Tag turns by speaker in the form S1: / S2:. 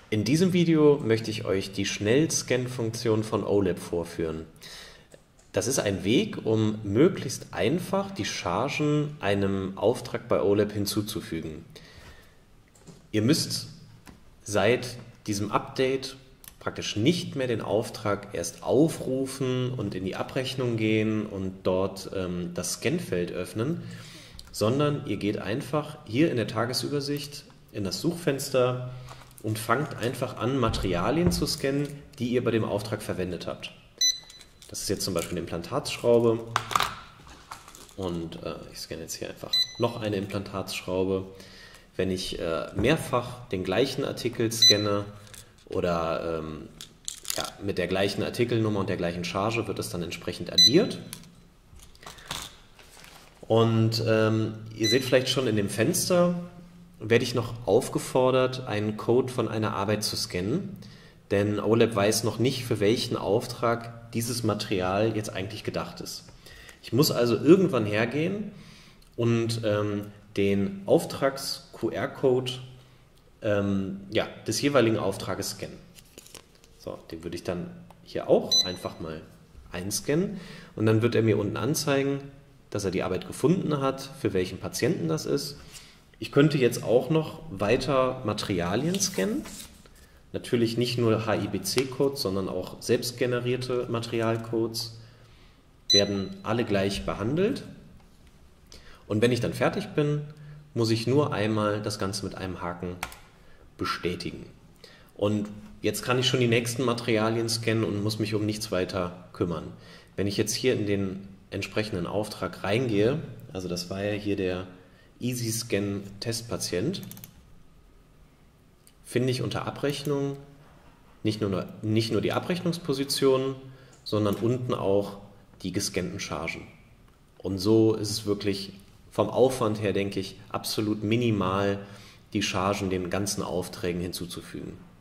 S1: In diesem Video möchte ich euch die Schnellscan-Funktion von OLAP vorführen. Das ist ein Weg, um möglichst einfach die Chargen einem Auftrag bei OLAP hinzuzufügen. Ihr müsst seit diesem Update praktisch nicht mehr den Auftrag erst aufrufen und in die Abrechnung gehen und dort das Scanfeld öffnen, sondern ihr geht einfach hier in der Tagesübersicht in das Suchfenster und fangt einfach an, Materialien zu scannen, die ihr bei dem Auftrag verwendet habt. Das ist jetzt zum Beispiel eine Implantatsschraube und ich scanne jetzt hier einfach noch eine Implantatsschraube. Wenn ich mehrfach den gleichen Artikel scanne oder mit der gleichen Artikelnummer und der gleichen Charge, wird es dann entsprechend addiert. Und ihr seht vielleicht schon in dem Fenster, werde ich noch aufgefordert, einen Code von einer Arbeit zu scannen, denn OLAP weiß noch nicht, für welchen Auftrag dieses Material jetzt eigentlich gedacht ist. Ich muss also irgendwann hergehen und den Auftrags-QR-Code des jeweiligen Auftrages scannen. So, den würde ich dann hier auch einfach mal einscannen und dann wird er mir unten anzeigen, dass er die Arbeit gefunden hat, für welchen Patienten das ist. Ich könnte jetzt auch noch weiter Materialien scannen. Natürlich nicht nur HIBC-Codes, sondern auch selbstgenerierte Materialcodes werden alle gleich behandelt. Und wenn ich dann fertig bin, muss ich nur einmal das Ganze mit einem Haken bestätigen. Und jetzt kann ich schon die nächsten Materialien scannen und muss mich um nichts weiter kümmern. Wenn ich jetzt hier in den entsprechenden Auftrag reingehe, also das war ja hier der EasyScan Testpatient, finde ich unter Abrechnung nicht nur die Abrechnungsposition, sondern unten auch die gescannten Chargen. Und so ist es wirklich vom Aufwand her, denke ich, absolut minimal, die Chargen den ganzen Aufträgen hinzuzufügen.